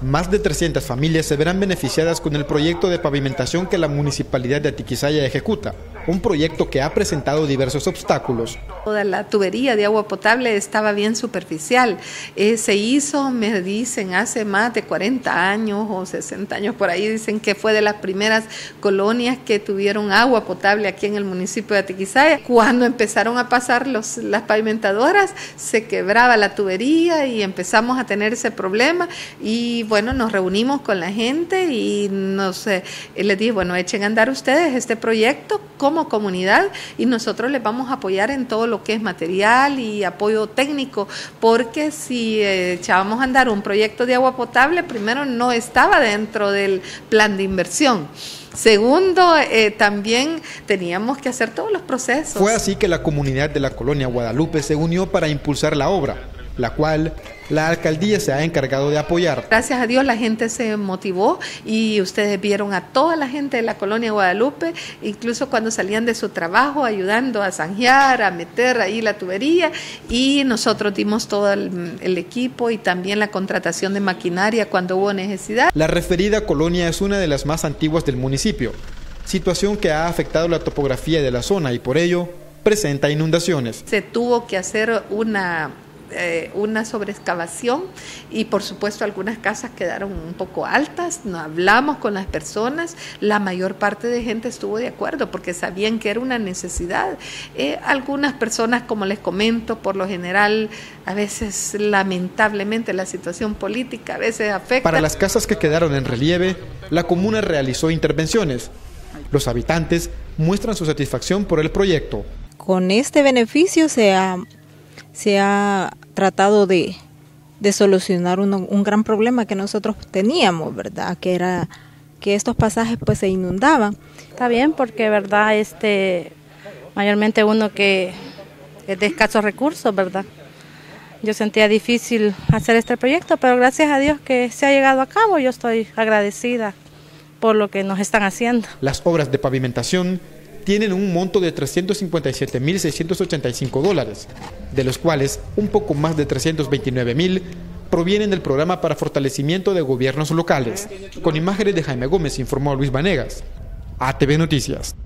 Más de 300 familias se verán beneficiadas con el proyecto de pavimentación que la Municipalidad de Atiquizaya ejecuta, un proyecto que ha presentado diversos obstáculos. Toda la tubería de agua potable estaba bien superficial. Se hizo, me dicen, hace más de 40 años o 60 años por ahí, dicen que fue de las primeras colonias que tuvieron agua potable aquí en el municipio de Atiquizaya. Cuando empezaron a pasar las pavimentadoras, se quebraba la tubería y empezamos a tener ese problema y bueno, nos reunimos con la gente y les dije, bueno, echen a andar ustedes este proyecto como comunidad y nosotros les vamos a apoyar en todo lo que es material y apoyo técnico, porque si echábamos a andar un proyecto de agua potable, primero no estaba dentro del plan de inversión. Segundo, también teníamos que hacer todos los procesos. Fue así que la comunidad de la colonia Guadalupe se unió para impulsar la obra, la cual la alcaldía se ha encargado de apoyar. Gracias a Dios la gente se motivó y ustedes vieron a toda la gente de la colonia Guadalupe, incluso cuando salían de su trabajo ayudando a zanjear, a meter ahí la tubería, y nosotros dimos todo el equipo y también la contratación de maquinaria cuando hubo necesidad. La referida colonia es una de las más antiguas del municipio, situación que ha afectado la topografía de la zona y por ello presenta inundaciones. Se tuvo que hacer una sobreexcavación y por supuesto algunas casas quedaron un poco altas. No hablamos con las personas, la mayor parte de gente estuvo de acuerdo porque sabían que era una necesidad. Algunas personas, como les comento, por lo general a veces lamentablemente la situación política a veces afecta. Para las casas que quedaron en relieve, la comuna realizó intervenciones. Los habitantes muestran su satisfacción por el proyecto. Con este beneficio se ha tratado de solucionar un gran problema que nosotros teníamos, ¿verdad? Que era que estos pasajes pues se inundaban. Está bien porque, ¿verdad? Mayormente uno que es de escasos recursos, ¿verdad? Yo sentía difícil hacer este proyecto, pero gracias a Dios que se ha llegado a cabo, yo estoy agradecida por lo que nos están haciendo. Las obras de pavimentación tienen un monto de $357.685, de los cuales un poco más de $329.000 provienen del programa para fortalecimiento de gobiernos locales. Con imágenes de Jaime Gómez informó Luis Vanegas, ATV Noticias.